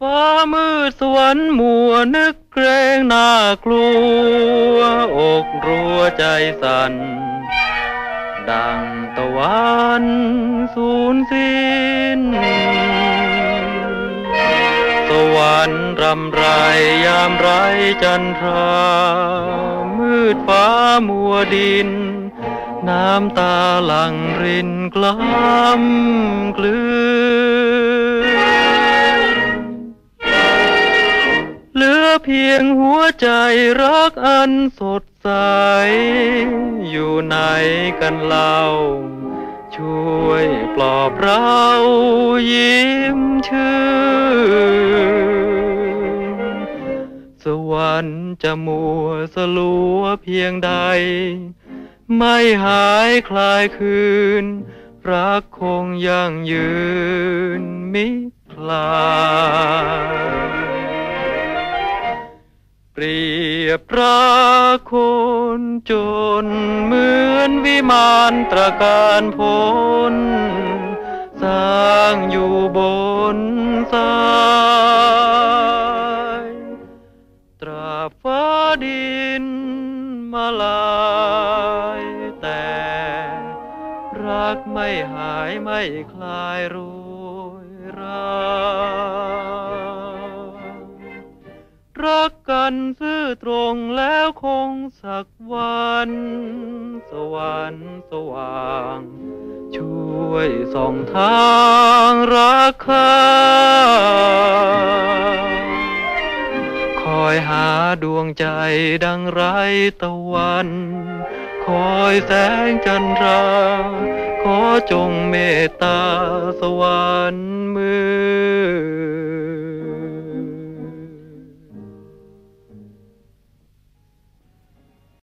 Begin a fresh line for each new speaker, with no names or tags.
ฟ้ามืดสวรรค์มัวนึกเกรงน่ากลัวอกรัวใจสั่นดังตะวันสูญสิ้นสวรรค์รำไรยามไรจันทรามืดฟ้ามัวดินน้ำตาหลั่งรินกล้ำกลืนเหลือเพียงหัวใจรักอันสดใสอยู่ไหนกันเล่าช่วยปลอบเรายิ้มชื่นสวรรค์จะมัวสลัวเพียงใดไม่หายคลายคืนรักคงยั่งยืนมิคลายเปรียบรักคนจนเหมือนวิมานตระการพ้นสร้างอยู่บนทรายตราบฟ้าดินมาลายแต่รักไม่หายไม่คลายโรยรารักกันซื่อตรงแล้วคงสักวันสวรรค์สว่างช่วยส่องทางรักข้าคอยหาดวงใจดังไรตะวันคอยแสงจันทราขอจงเมตตาสวรรค์มือ